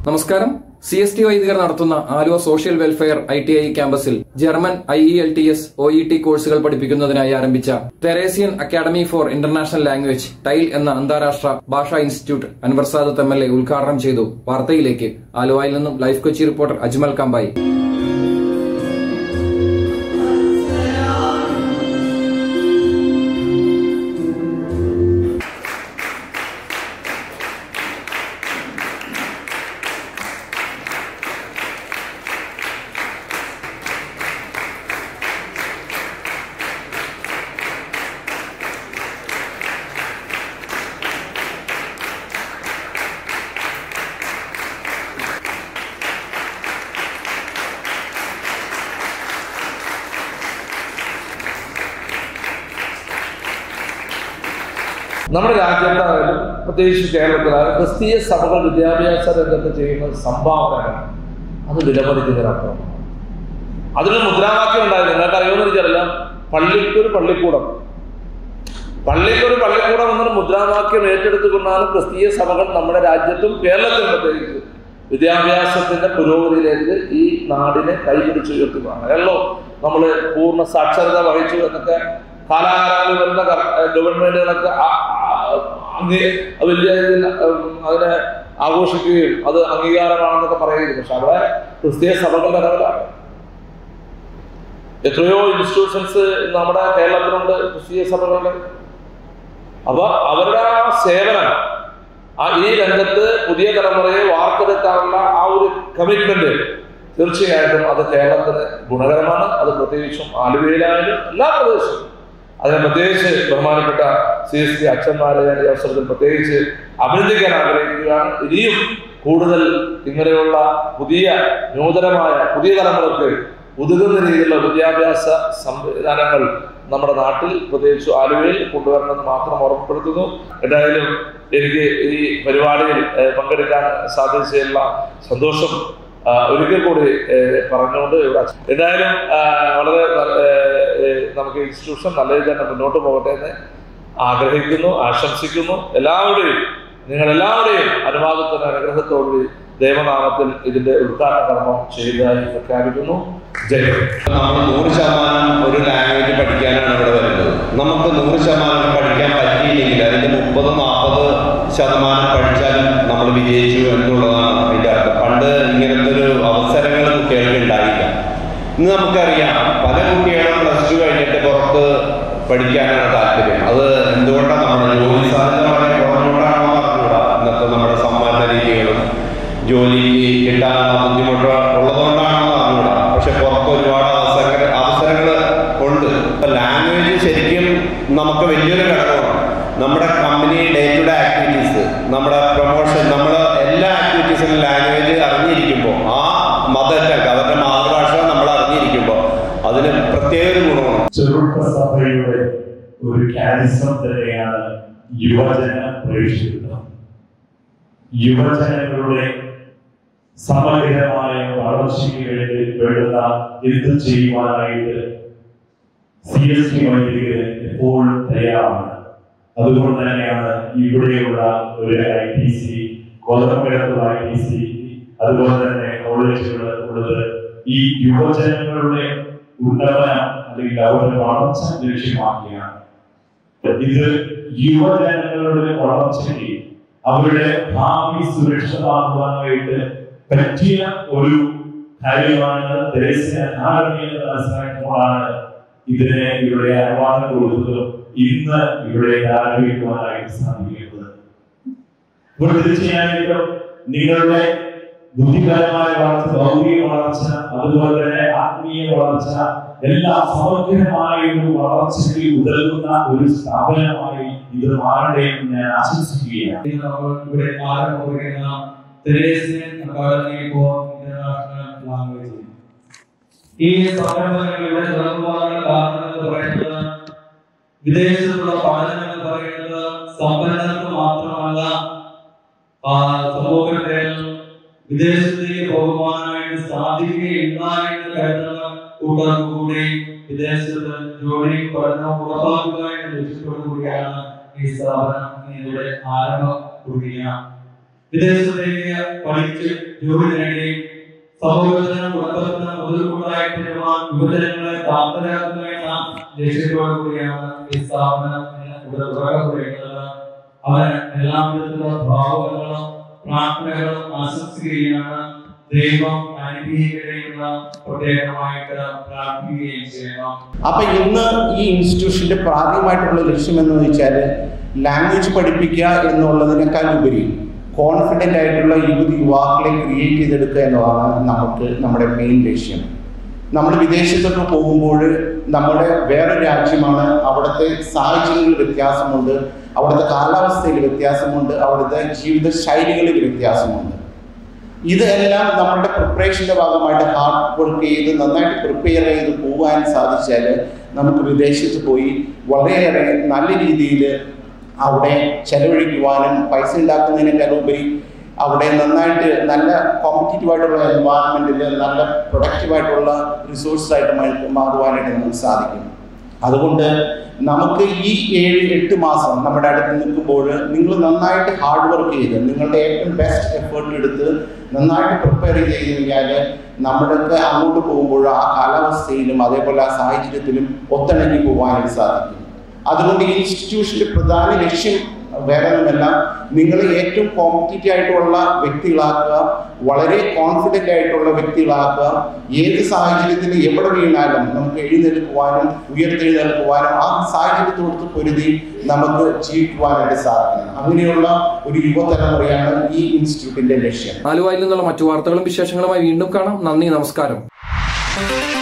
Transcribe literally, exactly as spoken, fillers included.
നമസ്കാരം. C S T വൈദികർ നടത്തുന്ന Aluva social welfare I T I ക്യാമ്പസിൽ German I E L T S O E T കോഴ്സുകൾ പഠിപ്പിക്കുന്നതിനായി ആരംഭിച്ച Theresian Academy for International Language ടൈൽ എന്ന അന്താരാഷ്ട്ര ഭാഷാ institute Anvar M L A ഉദ്ഘാടനം ചെയ്തു. വാർത്തയിലേക്ക്. ആലുവയിൽ നിന്നും ലൈഫ് കൊച്ചി റിപ്പോർട്ടർ അജ്മൽ കാമ്പായി. നമ്മുടെ രാജ്യത്തായാലും പ്രത്യേകിച്ച് കേരളത്തിലായാലും ക്രിസ്തീയ സഭകൾ വിദ്യാഭ്യാസ രംഗത്ത് ചെയ്യുന്ന സംഭാവനകൾ അത് വിലമതിക്കുന്നതിനപ്പുറം. അതിന് മുദ്രാവാക്യം ഉണ്ടായിരുന്നു. നിങ്ങൾക്ക് അറിയുമെന്ന് എനിക്കറിയാം. പള്ളിക്കൊരു പള്ളിക്കൂടം പള്ളിക്കൊരു പള്ളിക്കൂടം എന്നൊരു മുദ്രാവാക്യം ഏറ്റെടുത്തുകൊണ്ടാണ് ക്രിസ്തീയ സഭകൾ നമ്മുടെ രാജ്യത്തും കേരളത്തിലും പ്രത്യേകിച്ച് വിദ്യാഭ്യാസത്തിന്റെ പുരോഗതിയിലേക്ക് ഈ നാടിനെ കൈപിടിച്ചു ഉയർത്തുകയാണ്. കേരളോ നമ്മൾ പൂർണ്ണ സാക്ഷരത വഹിച്ചു എന്നൊക്കെ കാലാകാലങ്ങളിൽ വരുന്ന ഗവൺമെന്റുകളൊക്കെ വലിയ അതിനെ ആഘോഷിക്കുകയും അത് അംഗീകാരമാണെന്നൊക്കെ പറയുകയും. പക്ഷെ അവിടെ ക്രിസ്തീയ സഭകളുടെ ലെവലാണ്. എത്രയോ ഇൻസ്റ്റിറ്റ്യൂഷൻസ് നമ്മുടെ കേരളത്തിലുണ്ട് ക്രിസ്തീയ സഭകളുടെ. അപ്പൊ അവരുടെ ആ സേവനം, ആ ഈ രംഗത്ത് പുതിയ തലമുറയെ വാർത്തെടുക്കാനുള്ള ആ ഒരു കമ്മിറ്റ്മെന്റ് തീർച്ചയായിട്ടും അത് കേരളത്തിന് ഗുണകരമാണ്. അത് പ്രത്യേകിച്ചും ആലുവയിലായാലും എല്ലാ പ്രദേശവും. അതിനെ പ്രത്യേകിച്ച് ബഹുമാനപ്പെട്ട സി എസ് ടി അച്ഛന്മാരെ ഈ അവസരത്തിൽ പ്രത്യേകിച്ച് അഭിനന്ദിക്കാൻ ആഗ്രഹിക്കുകയാണ്. ഇനിയും കൂടുതൽ ഇങ്ങനെയുള്ള പുതിയ നൂതനമായ പുതിയ തലമുറക്ക് ഉതകുന്ന രീതിയിലുള്ള വിദ്യാഭ്യാസ സംവിധാനങ്ങൾ നമ്മുടെ നാട്ടിൽ പ്രത്യേകിച്ച് ആലുവയിൽ കൊണ്ടുവരണമെന്ന് മാത്രം ഓർമ്മപ്പെടുത്തുന്നു. എന്തായാലും എനിക്ക് ഈ പരിപാടിയിൽ പങ്കെടുക്കാൻ സാധിച്ചതിലുള്ള സന്തോഷം ഒരിക്കൽ കൂടി പറഞ്ഞുകൊണ്ട് ഇവിടെ എന്തായാലും വളരെ നമുക്ക് ഇൻസ്റ്റിറ്റ്യൂഷൻ നല്ല രീതിയിൽ തന്നെ മുന്നോട്ട് പോകട്ടെ എന്ന് ആഗ്രഹിക്കുന്നു, ആശംസിക്കുന്നു. എല്ലാവരുടെയും നിങ്ങളെല്ലാവരുടെയും അനുവാദത്തിന് അനുഗ്രഹത്തോടുകൂടി ദൈവനാമത്തിൽ ഇതിന്റെ ഉദ്ഘാടന കർമ്മം ചെയ്തതായി പ്രഖ്യാപിക്കുന്നു. ജയ്. നമ്മൾ നൂറ് ശതമാനം ഒരു ലാംഗ്വേജ് പഠിക്കാനാണ് ഇവിടെ വരുന്നത്. നമുക്ക് നൂറ് ശതമാനം പഠിക്കാൻ പറ്റിയില്ലെങ്കിൽ അതിന്റെ മുപ്പത് നാൽപ്പത് ശതമാനം പഠിച്ചാലും നമ്മൾ വിജയിച്ചു എന്നുള്ളതാണ് അതിന്റെ അർത്ഥം. പണ്ട് ഇങ്ങനത്തെ ഒരു അവസരങ്ങൾ കുട്ടികൾക്ക് ഉണ്ടായില്ല. ഇന്ന് നമുക്കറിയാം പല കുട്ടികളും പ്ലസ് ടു കഴിഞ്ഞിട്ട് പുറത്ത് പഠിക്കാനാണ് താല്പര്യം. അത് എന്തുകൊണ്ടാണ് നമ്മുടെ ജോലി സാധ്യത വളരെ കുറഞ്ഞുകൊണ്ടാണോ പറഞ്ഞുകൂടാ. ഇന്നത്തെ നമ്മുടെ സമ്മാന രീതികളും ജോലിക്ക് കിട്ടാനുള്ള ബുദ്ധിമുട്ട് ഉള്ളതുകൊണ്ടാണോ പറഞ്ഞുകൂടാ. പക്ഷെ പുറത്ത് ഒരുപാട് അവസര അവസരങ്ങൾ ഉണ്ട്. ലാംഗ്വേജ് ശരിക്കും നമുക്ക് വലിയൊരു ഘടകമാണ്. നമ്മുടെ company day to day activities, നമ്മുടെ പ്രൊമോഷൻ, നമ്മുടെ എല്ലാ ആക്ടിവിറ്റീസിലും ലാംഗ്വേജ് അറിഞ്ഞിരിക്കുമ്പോൾ, ആ മദർ ടങ് അവരുടെ മാതൃഭാഷ നമ്മൾ അറിഞ്ഞിരിക്കുമ്പോൾ അതിന് പ്രത്യേക ഒരു ഗുണമാണ്. ചെറുപ്പസഭയുടെ ഒരു ക്യാരിസം തന്നെയാണ് യുവജന പ്രേക്ഷിതം. യുവജനങ്ങളുടെ സമഗ്രമായ വളർച്ചയ്ക്ക് വേണ്ടി വേണ്ടുന്ന എന്ത് ചെയ്യുവാനായിട്ട് സി എസ് ടി വൈദികര് എപ്പോഴും തയ്യാറാണ്. അതുകൊണ്ട് തന്നെയാണ് ഇവിടെയുള്ള ഒരു ഐ ടി സി, കോതമംഗലത്തുള്ള ഐ ടി സി, അതുപോലെ തന്നെ കോളേജുകൾ ഉള്ളത് ഈ യുവജനങ്ങളുടെ ഉന്നമനം അല്ലെങ്കിൽ അവരുടെ വളർച്ച ലക്ഷ്യമാക്കിയാണ്. ഇത് യുവജനങ്ങളുടെ വളർച്ചയ്ക്ക് അവരുടെ ഭാവി സുരക്ഷിതമാക്കുവാനായിട്ട് പറ്റിയ ഒരു കാര്യമാണ്. തെരേസിയൻ അക്കാദമി എന്ന് മനസ്സിലാക്കുമ്പോഴാണ് ഇതിനെ ഇവിടെ അവാർഡ് കൊടുത്തതും ഇന്ന് ഇവിടെ ആരംഭിക്കുവാനായിട്ട് സാധിക്കുന്നത്. ഇപ്പോൾ തീർച്ചയായിട്ടും നിങ്ങളുടെ ബുദ്ധിപരമായ വളർച്ച, ഭൗതിക വളർച്ച, അതുപോലെ തന്നെ ആത്മീയ വളർച്ച എല്ലാം സമഗ്രമായ ഒരു വളർച്ചയ്ക്ക് ഉതകുന്ന ഒരു സ്ഥാപനമായി ഇത് മാറട്ടെ എന്ന് ഞാൻ ആശംസിക്കുകയാണ്. ഇവിടെ ആരംഭിക്കുന്ന Theresian Academy for International Language ഈ സംരംഭങ്ങളുടെ തുടർന്നുപോകാനുള്ള കാരണം എന്ന് പറയുന്നത് വിദേശത്തുള്ള പഠനം എന്ന് പറയുന്നത് സമ്പന്നർക്ക് മാത്രമല്ല, സമൂഹത്തെ വിദേശത്തേക്ക് പോകുവാനായിട്ട് സാധിക്കുകയില്ല എന്ന് കരുതുന്ന കൂട്ടർക്ക് കൂടി വിദേശത്ത് ജോലി പഠനം ഉറപ്പാക്കുക എന്ന ലക്ഷ്യത്തോടു കൂടിയാണ് ഈ സ്ഥാപനം ഇവിടെ ആരംഭം കുറിക്കുക. വിദേശത്തേക്ക് പഠിച്ച് ജോലി നേടി സമൂഹത്തിനും കുടുംബത്തിനും മുതൽക്കൂട്ടായി തീരുവാൻ യുവജനങ്ങളെ പ്രാപ്തരാക്കുക എന്ന ലക്ഷ്യത്തോടു കൂടിയാണ് ഈ സ്ഥാപനം ഇവിടെ തുടങ്ങുന്നത്. അവൻ എല്ലാ വിധത്തിലുള്ള ഭാവങ്ങളും പ്രാർത്ഥനകളും ആശംസിക്കുകയാണ്. ദൈവം അനുഗ്രഹിക്കണമെന്ന പ്രത്യേകമായിട്ട് പ്രാർത്ഥിക്കുകയും ചെയ്യണം. അപ്പൊ ഇന്ന് ഈ ഇൻസ്റ്റിറ്റ്യൂഷന്റെ പ്രാഥമികമായിട്ടുള്ള ലക്ഷ്യം എന്ന് വെച്ചാൽ ലാംഗ്വേജ് പഠിപ്പിക്കുക എന്നുള്ളതിനേക്കാൾ ഉപരി കോൺഫിഡൻ്റ് ആയിട്ടുള്ള യുവതി യുവാക്കളെ ക്രിയേറ്റ് ചെയ്തെടുക്കുക എന്നതാണ് നമുക്ക് നമ്മുടെ മെയിൻ ലക്ഷ്യം. നമ്മൾ വിദേശത്തൊക്കെ പോകുമ്പോൾ നമ്മുടെ വേറെ രാജ്യമാണ്, അവിടുത്തെ സാഹചര്യങ്ങളിൽ വ്യത്യാസമുണ്ട്, അവിടുത്തെ കാലാവസ്ഥയിൽ വ്യത്യാസമുണ്ട്, അവിടുത്തെ ജീവിത ശൈലികളിൽ വ്യത്യാസമുണ്ട്. ഇതെല്ലാം നമ്മുടെ പ്രിപ്പറേഷൻ്റെ ഭാഗമായിട്ട് ഹാർഡ് വർക്ക് ചെയ്ത് നന്നായിട്ട് പ്രിപ്പയർ ചെയ്ത് പോകാൻ സാധിച്ചാൽ നമുക്ക് വിദേശത്ത് പോയി വളരെയേറെ നല്ല രീതിയിൽ അവിടെ ചെലവഴിക്കുവാനും പൈസ ഉണ്ടാക്കുന്നതിനേക്കാൾ ഉപരി അവിടെ നന്നായിട്ട് നല്ല കോമ്പറ്റീറ്റീവ് ആയിട്ടുള്ള എൻവയറമെൻറ്റിൽ നല്ല പ്രൊഡക്റ്റീവായിട്ടുള്ള റിസോഴ്സായിട്ട് മാറുവാനായിട്ട് നമുക്ക് സാധിക്കും. അതുകൊണ്ട് നമുക്ക് ഈ ഏഴ് എട്ട് മാസം നമ്മുടെ അടുത്ത് നിൽക്കുമ്പോൾ നിങ്ങൾ നന്നായിട്ട് ഹാർഡ് വർക്ക് ചെയ്ത് നിങ്ങളുടെ ഏറ്റവും ബെസ്റ്റ് എഫേർട്ട് എടുത്ത് നന്നായിട്ട് പ്രിപ്പയർ ചെയ്ത് കഴിഞ്ഞാൽ നമ്മൾക്ക് അങ്ങോട്ട് പോകുമ്പോൾ ആ കാലാവസ്ഥയിലും അതേപോലെ ആ സാഹചര്യത്തിലും ഒത്തിണങ്ങി പോകാനായിട്ട് സാധിക്കും. അതുകൊണ്ട് ഈ ഇൻസ്റ്റിറ്റ്യൂഷൻ്റെ പ്രധാന ലക്ഷ്യം വേറെ ഒന്നുമല്ല, നിങ്ങൾ ഏറ്റവും കോമ്പറ്റീറ്റീവ് ആയിട്ടുള്ള വ്യക്തികളാക്കുക, വളരെ കോൺഫിഡൻ്റ് ആയിട്ടുള്ള വ്യക്തികളാക്കുക. ഏത് സാഹചര്യത്തിൽ എവിടെ വീണാലും നമുക്ക് എഴുന്നേൽക്കുവാനും ഉയർത്തെഴുന്നേൽക്കുവാനും ആ സാഹചര്യത്തോട് പൊരുതി നമുക്ക് ജീവിക്കുവാനായിട്ട് സാധിക്കണം. അങ്ങനെയുള്ള ഒരു യുവതലമുറയാണ് ഈ ഇൻസ്റ്റിറ്റ്യൂട്ടിന്റെ ലക്ഷ്യം. ആലുവയിൽ നിന്നുള്ള മറ്റു വാർത്തകളും വിശേഷങ്ങളുമായി വീണ്ടും കാണാം. നന്ദി, നമസ്കാരം.